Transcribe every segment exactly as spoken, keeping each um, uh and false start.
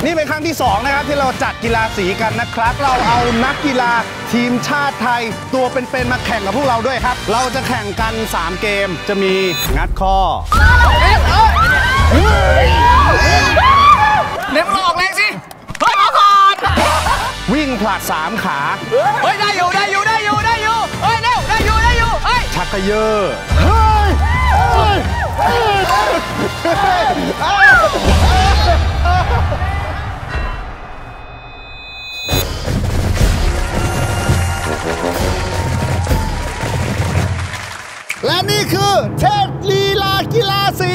นี่เป็นครั้งที่สองนะครับที่เราจัดกีฬาสีกันนะครับเราเอานักกีฬาทีมชาติไทยตัวเป็นๆมาแข่งกับพวกเราด้วยครับเราจะแข่งกันสามเกมจะมีงัดข้อเล็บเราออกแรงสิเฮ้ยเอาก่อนวิ่งผลัดสามขาเฮ้ยได้อยู่ได้อยู่ได้อยู่ได้อยู่เฮ้ยเร็วได้อยู่ได้อยู่เฮ้ยชักกระเยอะเฮ้ยและนี่คือเทพลีลากีฬาสี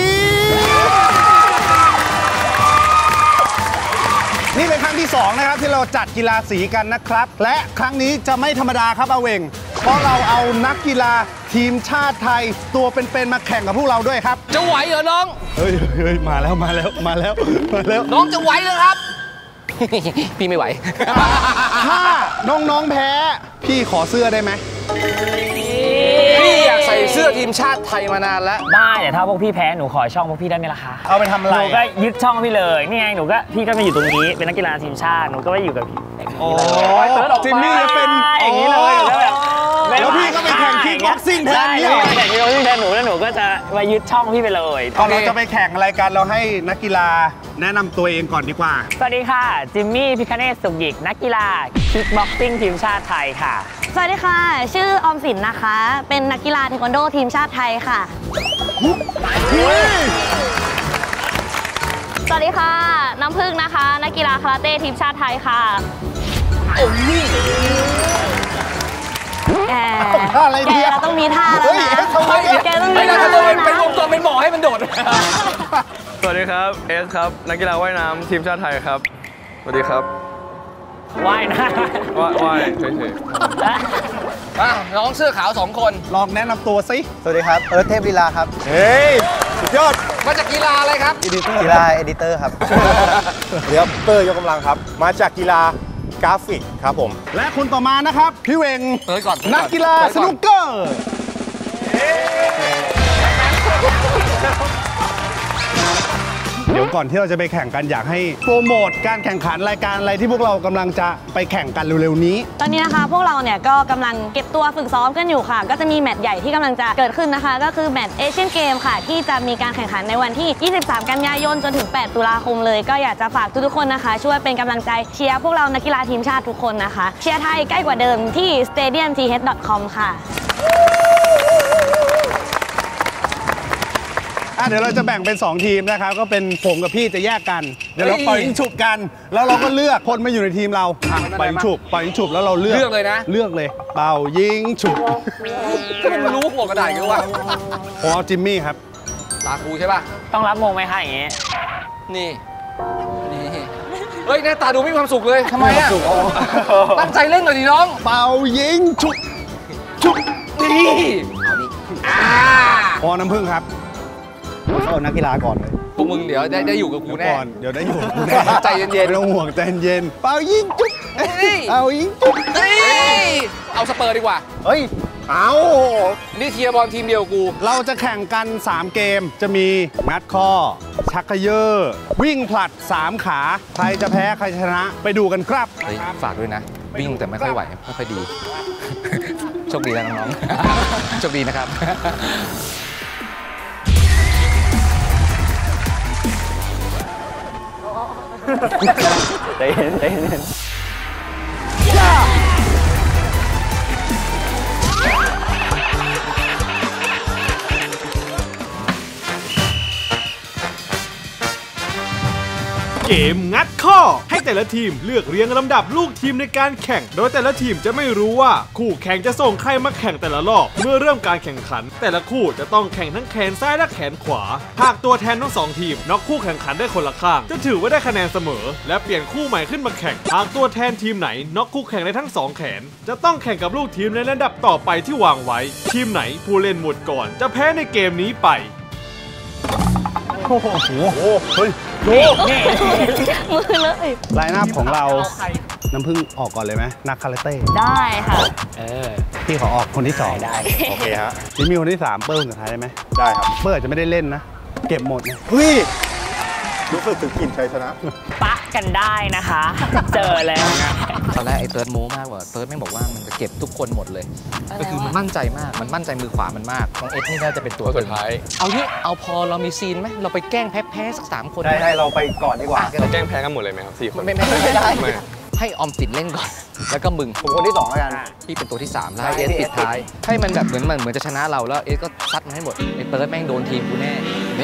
นี่เป็นครั้งที่สองนะครับที่เราจัดกีฬาสีกันนะครับและครั้งนี้จะไม่ธรรมดาครับอาเวงเพราะเราเอานักกีฬาทีมชาติไทยตัวเป็นๆมาแข่งกับพวกเราด้วยครับจะไหวเหรอน้องเฮ้ยเฮ้ยมาแล้วมาแล้วมาแล้วมาแล้วน้องจะไหวเลยครับพี่ไม่ไหวถ้าน้องๆแพ้พี่ขอเสื้อได้ไหมพี่อยากใส่เสื้อทีมชาติไทยมานานแล้วได้แต่ถ้าพวกพี่แพ้หนูขอช่องพวกพี่ได้ไหมล่ะคะเอาไปทำอะไรหนูก็ยึดช่องพี่เลยนี่ไงหนูก็พี่ก็มาอยู่ตรงนี้เป็นนักกีฬาทีมชาติหนูก็ไปอยู่กับพี่โอ้ยจิมมี่จะเป็นอย่างนี้เลยแล้วพี่ก็ไปแข่งคิกบ็อกซิ่งแทนนี่แข่งคิกบ็อกซิ่งแทนหนูแล้วหนูก็จะมายึดช่องพี่ไปเลยตอนเราจะไปแข่งอะไรกันเราให้นักกีฬาแนะนำตัวเองก่อนดีกว่าสวัสดีค่ะจิมมี่พิคเนศสุขหยิกนักกีฬาคิกบ็อกซิ่งทีมชาติไทยค่ะสวัสดีค่ะชื่อออมสินนะคะเป็นนักกีฬาเทควันโดทีมชาติไทยค่ะสวัสดีค่ะน้ำพึ่งนะคะนักกีฬาคาราเต้ทีมชาติไทยค่ะโอ้ยแกแกเราต้องมีท่าแล้วนะแกต้องมีท่าแล้วนะเป็นวงตัวเป็นหมอให้มันโดดสวัสดีครับเอสครับนักกีฬาว่ายน้ำทีมชาติไทยครับสวัสดีครับว่ายนะว่ายว่ายเฉยๆน้องเสื้อขาวสองคนลองแนะนำตัวสิสวัสดีครับเอิร์ธเทพลีลาครับเฮ้ยสุดยอดมาจากกีฬาอะไรครับกีฬาเอดิเตอร์ครับเดี๋ยวเตอร์ยกกำลังครับมาจากกีฬากราฟิกครับผมและคุณต่อมานะครับพี่เวงนักกีฬาสนุกเกอร์เดี๋ยวก่อนที่เราจะไปแข่งกันอยากให้โปรโมทการแข่งขันรายการอะไรที่พวกเรากำลังจะไปแข่งกันเร็วๆนี้ตอนนี้นะคะพวกเราเนี่ยก็กำลังเก็บตัวฝึกซ้อมกันอยู่ค่ะก็จะมีแมตช์ใหญ่ที่กำลังจะเกิดขึ้นนะคะก็คือแมตช์เอเชียนเกมค่ะที่จะมีการแข่งขันในวันที่ยี่สิบสามกันยายนจนถึงแปดตุลาคมเลยก็อยากจะฝากทุกๆคนนะคะช่วยเป็นกำลังใจเชียร์พวกเรานักกีฬาทีมชาติทุกคนนะคะเชียร์ไทยใกล้กว่าเดิมที่ สเตเดียมทีเอช ดอท คอม ค่ะเดี๋ยวเราจะแบ่งเป็นสองทีมนะครับก็เป็นผมกับพี่จะแยกกันเดี๋ยวเราปล่อยยิงฉุบกันแล้วเราก็เลือกคนมาอยู่ในทีมเราปล่อยยิงฉุบปล่อยยิงฉุบแล้วเราเลือกเลือกเลยนะเลือกเลยเป่ายิงฉุบก็มันรู้หัวกระดาษกันว่าผมเอาจิมมี่ครับตาคูใช่ป่ะต้องรับมงไหมคะอย่างงี้นี่นี่เฮ้ยหน้าตาดูไม่มีความสุขเลยทำไมอ่ะตั้งใจเล่นหน่อยดิน้องเป่ายิงฉุบฉุบนี่เอาดิพอน้ำผึ้งครับเอานักกีฬาก่อนเลยพวกมึงเดี๋ยวได้ได้อยู่กับกูแน่เดี๋ยวได้อยู่ใจเย็นๆไม่ต้องห่วงใจเย็นเป่ายิงจุ๊บเอายิงจุ๊บเอาสเปอร์ดีกว่าเฮ้ยเอานี่เทียร์บอลทีมเดียวกูเราจะแข่งกันสามเกมจะมีงัดข้อชักกระเยอะวิ่งผลัดสามขาใครจะแพ้ใครชนะไปดูกันครับฝากด้วยนะวิ่งแต่ไม่ค่อยไหวไม่ค่อยดีโชคดีนะน้องๆโชคดีนะครับใจเย็นใจเย็นเกมงัดข้อให้แต่ละทีมเลือกเรียงลำดับลูกทีมในการแข่งโดยแต่ละทีมจะไม่รู้ว่าคู่แข่งจะส่งใครมาแข่งแต่ละรอบเมื่อเริ่มการแข่งขันแต่ละคู่จะต้องแข่งทั้งแขนซ้ายและแขนขวาหากตัวแทนทั้งสองทีมน็อกคู่แข่งขันได้คนละข้างจะถือว่าได้คะแนนเสมอและเปลี่ยนคู่ใหม่ขึ้นมาแข่งหากตัวแทนทีมไหนน็อกคู่แข่งได้ทั้งสองแขนจะต้องแข่งกับลูกทีมในระดับต่อไปที่วางไว้ทีมไหนผู้เล่นหมดก่อนจะแพ้ในเกมนี้ไปโอ้โหเฮ้ยดูนี่มือเลยไลน์อัพของเราน้ำพึ่งออกก่อนเลยไหมนักคาราเต้ได้ค่ะเออพี่ขอออกคนที่สองได้โอเคฮะจิมมี่คนที่สามเปิ้ลสุดท้ายได้ไหมได้ครับเปิ้ลจะไม่ได้เล่นนะเก็บหมดนะเฮ้ยรู้สึกถึงกลิ่นชัยชนะปะกันได้นะคะ เจอแล้วนะตอนแรกไอ้เติร์ดโม้มากกว่าเติร์ดไม่บอกว่ามันจะเก็บทุกคนหมดเลยก็คือมันมั่นใจมากมันมั่นใจมือขวามันมากน้องเอสนี่น่าจะเป็นตัวสุดท้ายเอางี้เอาพอเรามีซีนไหมเราไปแกล้งแพ้แพ้สักสามคนได้ได้เราไปก่อนดีกว่าเราแกล้งแพ้กันหมดเลยไหมครับสี่คนไม่ไม่ไม่ได้ให้ออมสินเล่นก่อนแล้วก็มึงผมคนที่สองแล้วกันพี่เป็นตัวที่สามแล้วให้เอสปิดท้ายให้มันแบบเหมือนมันเหมือนจะชนะเราแล้วเอสก็ซัดมันให้หมดไอ้เติร์ดแม่งโดนทีมกูแน่นี่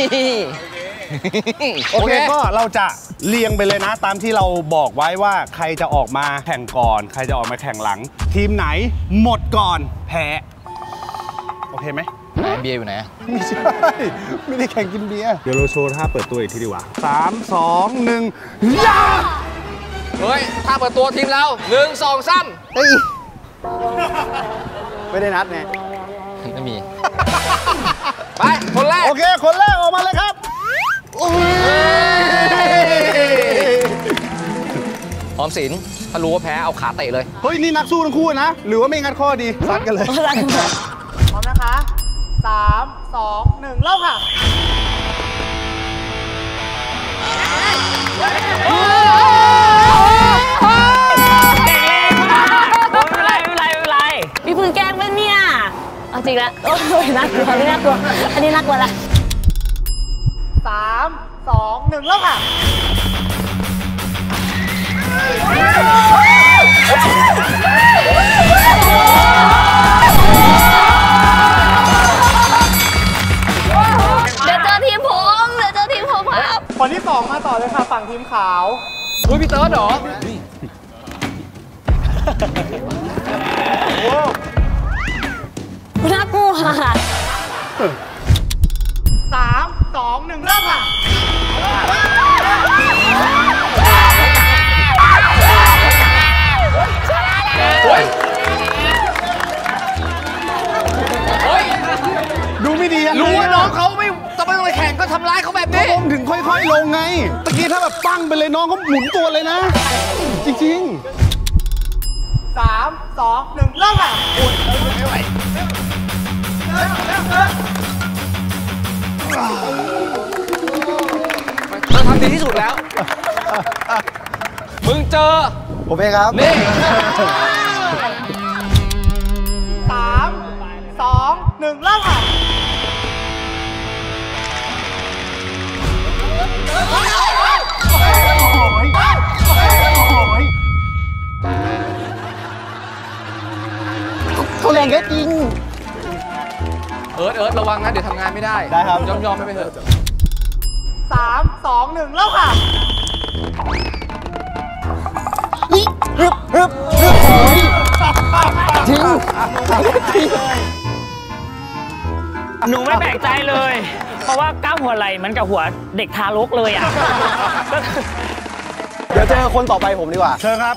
โอเคก็เราจะเรียงไปเลยนะตามที่เราบอกไว้ว่าใครจะออกมาแข่งก่อนใครจะออกมาแข่งหลัง ทีมไหนหมดก่อนแพ้โอเคไหมเบียร์อยู่ไหนไม่ใช่ไม่ได้แข่งกินเบียร์เดี๋ยวเราโชว์ท่าเปิดตัวอีกทีดีกว่าสามสองหนึ่งยาเฮ้ยถ้าเปิดตัวทีมเราหนึ่งสองสามเฮ้ย ไม่ได้นัดไงไม่มี ไปคนแรกโอเคคนแรกออกมาเลยครับออมสินถ้ารู้ว่าแพ้เอาขาเตะเลยเฮ้ยนี่นักสู้ทั้งคู่นะหรือว่าไม่งัดข้อดีซัดกันเลยพร้อมนะคะสามสองหนึ่งเริ่มค่ะเด็กเล่นมากไม่เป็นไรไม่เป็นไรไม่เป็นไรพี่พึ่งแกล้งเป็นเนี่ยเอาจริงแล้วโอ้ยน่ากลัวไม่น่ากลัวอันนี้น่ากลัวละสามสองหนึ่งเริ่มค่ะเดี๋ยวเจอทีมผมเดี๋ยวเจอทีมผมครับคนที่สองมาต่อเลยค่ะฝั่งทีมขาวอุ้ยพี่เติร์ดเหรอน่ากลัวสามสองหนึ่งเริ่มค่ะเฮ้ย เฮ้ยดูไม่ดียังไงรู้ว่าน้องเขาไม่ต้องไปแข่งก็ทำร้ายเขาแบบก็นี้ผมถึงค่อยๆลงไงตะกี้ถ้าแบบปั้งไปเลยน้องเขาหมุนตัวเลยนะ จริงๆสามสองหนึ่งเริ่มค่ะเราทำดีที่สุดแล้ว มึงเจอผมเองครับนี่สามสองหนึ่งเริ่มค่ะเขาแรงแค่จริงเอิร์ธเอิร์ธระวังนะ เดี๋ยวทำงานไม่ได้ได้ครับยอมยอมไม่ไปเถอะสามสองหนึ่งเริ่มค่ะฮึบฮึบฮึบโอ้ยจริงหนูไม่แปลกใจเลย เพราะว่ากล้ามหัวไหล่เหมือนกับหัวเด็กทารกเลยอ่ะเดี๋ยวเจอคนต่อไปผมดีกว่าเชิญครับ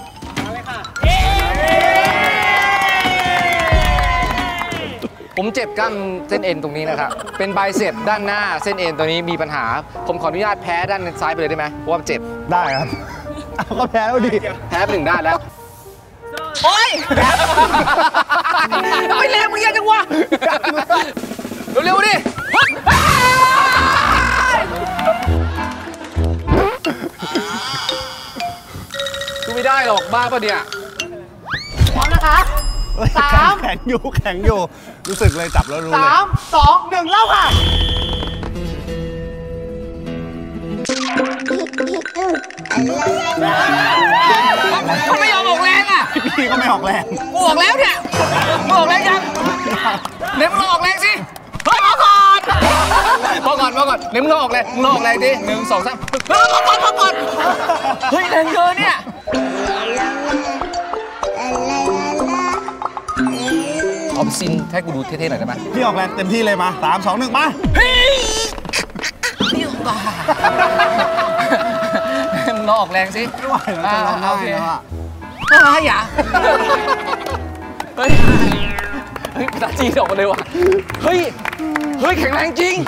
ผมเจ็บกล้ามเส้นเอ็นตรงนี้นะครับ เป็นไบเซ็ปด้านหน้าเส้นเอ็นตัวนี้มีปัญหา ผมขออนุญาตแพ้ด้านซ้ายไปเลยได้ไหมเพราะว่าเจ็บได้ครับเอาก็แพ้แล้วดิแพ้ไปหนึ่งด้านแล้ว โอ๊ยทำไมแรงมึงเยอะจังวะ เร็วๆดิดูไม่ได้หรอกบ้าปะเนี่ยพร้อมนะคะสามแข็งอยู่แข็งอยู่ รู้สึกเลยจับแล้วรู้เลยสามสองหนึ่งเริ่มค่ะเขาไม่ยอมออกแรงอ่ะพี่ก็ไม่ออกแรงกูออกแล้วเนี่ยมึงออกแรงยังเดี๋ยวมึงลองออกแรงสิ เฮ้ยพอก่อนพอก่อนพอก่อนเดี๋ยวมึงลองออกแรงมึงลองออกแรงดิหนึ่งสองสามเฮ้ยพอก่อนพอก่อนเฮ้ยแรงเกินเนี่ยออมซินให้กูดูเท่ๆหน่อยได้ไหมพี่ออกแรงเต็มที่เลยมาสามสองหนึ่งมามึงลองออกแรงสิไม่ไหวแล้วจะร้องไห้แล้วอะอะไรอ่ะเฮ้ยเฮ้ยตาจีนออกมาเลยว่ะเฮ้ยเฮ้ยแข็งแรงจริง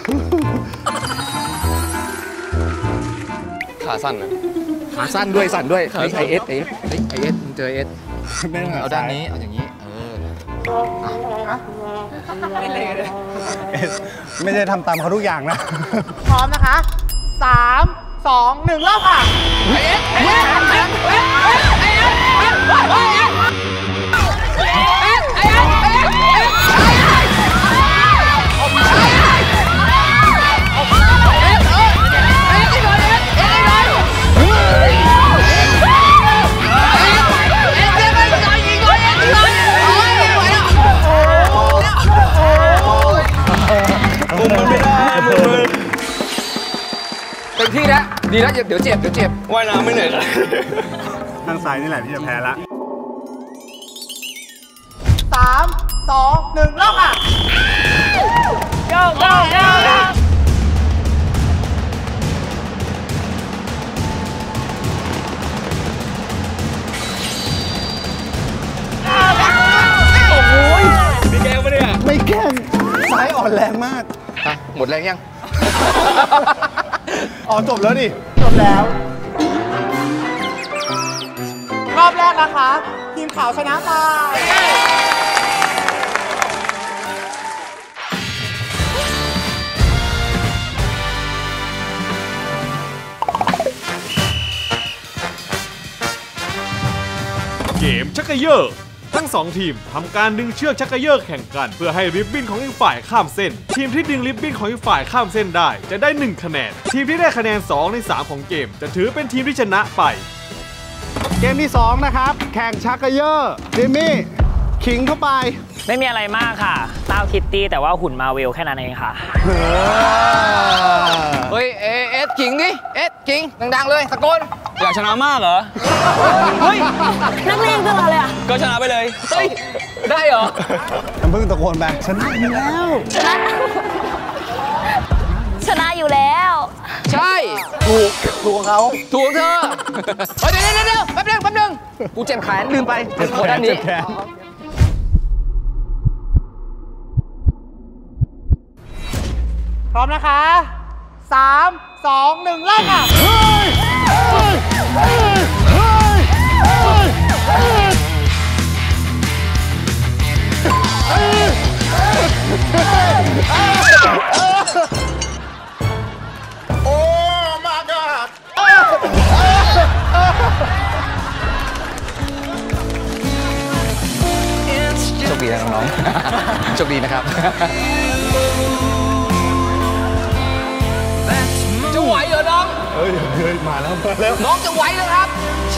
ขาสั้นนะขาสั้นด้วยสั่นด้วยไอเอสไอเอสไอเอสมึงเจอเอสไม่ต้องเอาด้านนี้เอาอย่างนี้เออไม่ใช่ทำตามเขาทุกอย่างนะพร้อมนะคะสามสองหนึ่งเริ่มค่ะเต็มที่แล้วดีแล้วเดี๋ยวเจ็บเดี๋ยวเจ็บว่ายน้ำไม่เหนื่อยเลยทางซ้ายนี่แหละที่จะแพ้ละสามสองหนึ่งเริ่มค่ะ go go go go มีแก้วปะเนี่ยไม่แกล้งซ้ายอ่อนแรงมากหมดแรงยังอ๋อจบแล้วดิจบแล้ว รอบแรกนะคะ ทีมขาวชนะไปเกมชักเกยอร์ทั้งสองทีมทำการดึงเชือกชักเกยอร์แข่งกันเพื่อให้ริบบิ้นของอีกฝ่ายข้ามเส้นทีมที่ดึงริบบิ้นของอีกฝ่ายข้ามเส้นได้จะได้หนึ่งคะแนนทีมที่ได้คะแนนสองในสามของเกมจะถือเป็นทีมที่ชนะไปเกมที่สองนะครับ แข่งชักเกยอร์จิมมี่ขิงเข้าไปไม่มีอะไรมากค่ะเต้าคิตตี้แต่ว่าหุ่นมาเวลแค่นั้นเองค่ะเฮ้ยเอเอสกิ่งดิเอสกิ่งดังๆเลยตะโกนอยากชนะมากเหรอเฮ้ยนักเลงตลอดเลยอ่ะก็ชนะไปเลยเฮ้ยได้เหรอน้ำพึ่งตะโกนไปชนะอยู่แล้วชนะ ชนะอยู่แล้วใช่ถูกถูกของเขาถูกเธอเฮ้ยเดี๋ยวเดี๋ยวเดี๋ยวแป๊บนึงแป๊บนึงกูเจ็บแขนลืมไปเจ็บโคด้านนี้พร้อมนะคะสามสองหนึ่งเริ่มค่ะโอ้มาดาดโชคดีนะน้องๆโชคดีนะครับจะไหวเหรอน้องเฮ้ยเฮ้ยมาแล้วมาแล้วน้องจะไหวเลยครับ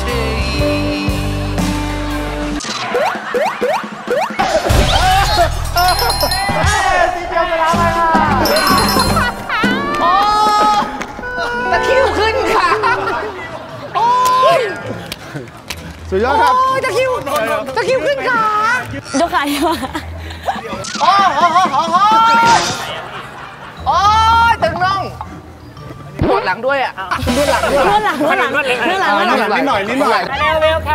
สีเขียวชนะไปค่ะโอ้ตะคริวขึ้นขาโอ้ยสุดยอดครับโอ้ยตะคริวตะคริวขึ้นขายกขาดีกว่าโอ้โหโอ้โหโอ้ยตึงน่องปวดหลังด้วยอ่ะปวดหลังด้วยเลื่อนหลังเลื่อนหลังเลื่อนหลังนิดหน่อยนิดหน่อยนิดหน่อยเร็วเร็วค่ะ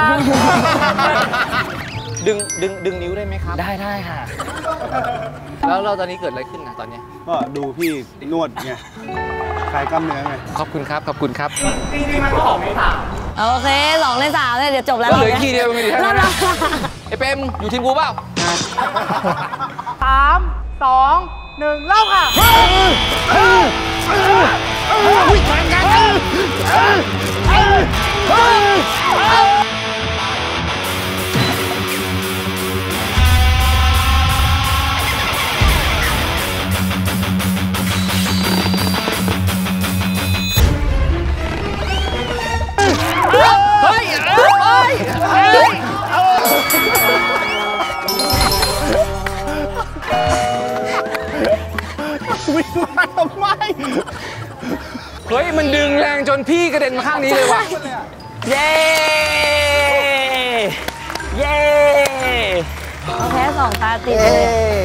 ดึงดึงดึงนิ้วได้ไหมครับได้ได้ค่ะแล้วเราตอนนี้เกิดอะไรขึ้นนะตอนนี้ก็ดูพี่นวดไงคลายกล้ามเนื้อไงขอบคุณครับขอบคุณครับจริงๆมันก็ออกไม่ถามโอเคสองในสามเลยเดี๋ยวจบแล้วก็เหลืออีกทีเดียวไม่ดีรอบนะละไอ้เปรมอยู่ทีมกูเปล่าสามสองหนึ่งเริ่มค่ะเฮ้ยเฮ้ยเฮ้ยวิ่งมาทำไมเฮ้ยมันดึงแรงจนพี่กระเด็นมาข้างนี้เลยว่ะเย้ เย้เราแพ้สองตาติดเลย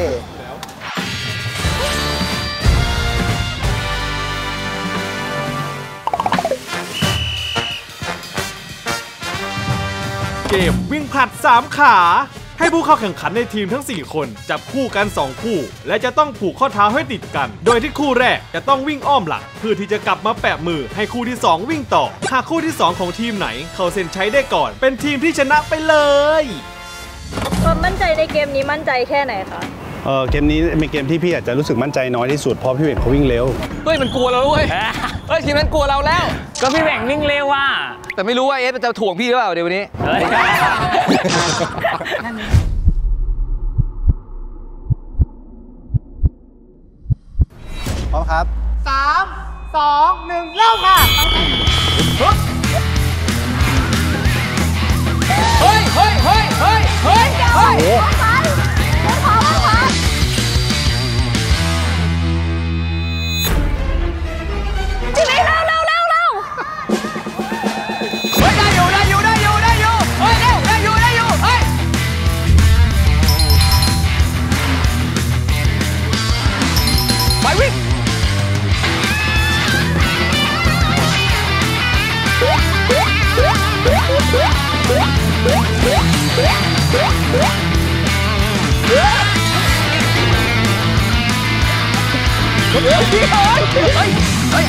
เกมวิ่งผลัดสามขา ให้ผู้เข้าแข่งขันในทีมทั้งสี่คนจับคู่กันสองคู่และจะต้องผูกข้อเท้าให้ติดกันโดยที่คู่แรกจะต้องวิ่งอ้อมหลังเพื่อที่จะกลับมาแปะมือให้คู่ที่สองวิ่งต่อหากคู่ที่สองของทีมไหนเข้าเส้นชัยได้ก่อนเป็นทีมที่ชนะไปเลยความมั่นใจในเกมนี้มั่นใจแค่ไหนคะเออเกมนี้เป็นเกมที่พี่อาจจะรู้สึกมั่นใจน้อยที่สุดเพราะพี่เบ่งเขาวิ่งเร็วเฮ้ยมันกลัวเราด้วยเฮ้ยทีมนั้นกลัวเราแล้วก็พี่แบ่งวิ่งเร็วว่ะแต่ไม่รู้ว่าเอสจะถ่วงพี่หรือเปล่าเดี๋ยววันนี้เฮ้ยพร้อมครับสามสองหนึ่งเริ่มค่ะเฮ้ยเฮ้ยเฮ้ยเฮ้ยเฮ้ยเฮ้ยจิมิเร็วเร็วเร็วเร็วเฮ้ยได้อยู่ได้อยู่ได้อยู่ได้อยู่เฮ้ยเร็วได้อยู่ได้อยู่เฮ้ยไปวิ่งเฮ้ยเฮ้ยเฮ้ยเฮ้ย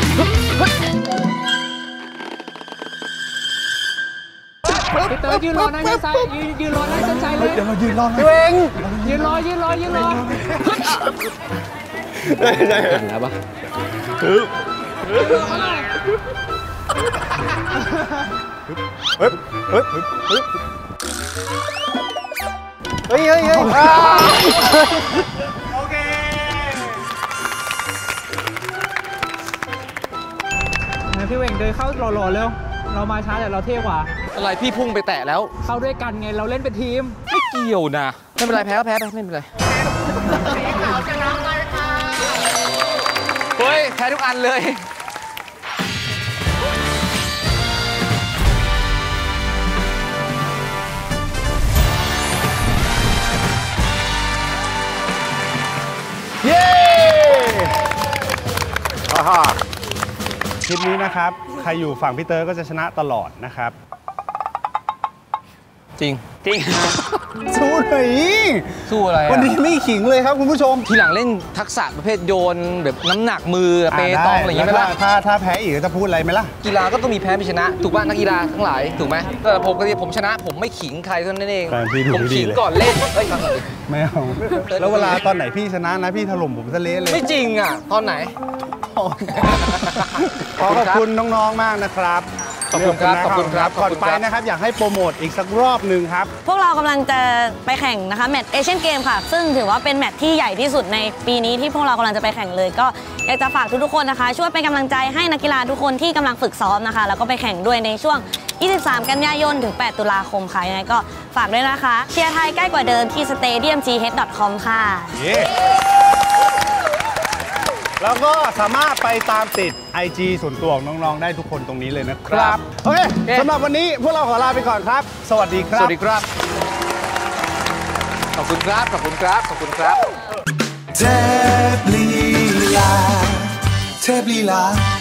เตยยืนรอหน้าเส้นชัยยืนยืนรอหน้าเส้นชัยเลยเดี๋ยวเรายืนรอพี่เวงยืนรอยืนรอยืนรอได้ได้เห็นแล้วปะเฮ้ยเฮ้ยเฮ้ยเฮ้ยเฮ้ยเฮ้ยเฮ้ยโอเคพี่เวงเดินเข้าหล่อๆเร็ว เรามาช้าแต่เราเท่กว่าอะไรพี่พุ่งไปแตะแล้วเข้าด้วยกันไงเราเล่นเป็นทีมไม่เกี่ยวนะไม่เป็นไรแพ้ก็แพ้ไปไม่เป็นไรเฮ้ยแพ้ทุกอันเลยเย้ฮ่าคลิปนี้นะครับ ใครอยู่ฝั่งพี่เตอร์ก็จะชนะตลอดนะครับจริงจริงสู้หน่อยสู้อะไรวันนี้ไม่ขิงเลยครับคุณผู้ชมทีหลังเล่นทักษะประเภทโยนแบบน้ำหนักมือเปตองอะไรอย่างเงี้ยไหมล่ะถ้าถ้าแพ้อีกจะพูดอะไรไหมล่ะกีฬาก็ต้องมีแพ้มีชนะถูกป่ะนักกีฬาทั้งหลายถูกไหมแต่ผมก็ผมชนะผมไม่ขิงใครเท่านั้นเองแฟนพี่ถูกผมดีขิงเลยก่อนเล่นเฮ้ยฟังหน่อยดิไม่เอา แล้วเวลาตอนไหนพี่ชนะนะพี่ถล่มผมซะเละเลยไม่จริงอ่ะตอนไหนขอขอบคุณน้องๆมากนะครับขอบคุณครับขอบคุณครับก่อนไปนะครับอยากให้โปรโมทอีกสักรอบหนึ่งครับพวกเรากำลังจะไปแข่งนะคะแมตช์เอเชียนเกมค่ะ ซึ่งถือว่าเป็นแมตช์ที่ใหญ่ที่สุดในปีนี้ที่พวกเรากำลังจะไปแข่งเลย ก็อยากจะฝากทุกๆคนนะคะ ช่วยเป็นกำลังใจให้นักกีฬาทุกคนที่กำลังฝึกซ้อมนะคะ แล้วก็ไปแข่งด้วยในช่วง ยี่สิบสาม กันยายนถึง แปด ตุลาคมค่ะยังไงก็ฝากด้วยนะคะเชียร์ไทยใกล้กว่าเดิมที่ สเตเดียมจีเฮด ดอท คอม ค่ะแล้วก็สามารถไปตามติด ไอ จี ส่วนตัวของน้องๆได้ทุกคนตรงนี้เลยนะครับ โอเคสำหรับวันนี้พวกเราขอลาไปก่อนครับ สวัสดีครับสวัสดีครับ ขอบคุณครับขอบคุณครับขอบคุณครับเทพลีลาเทพลีลา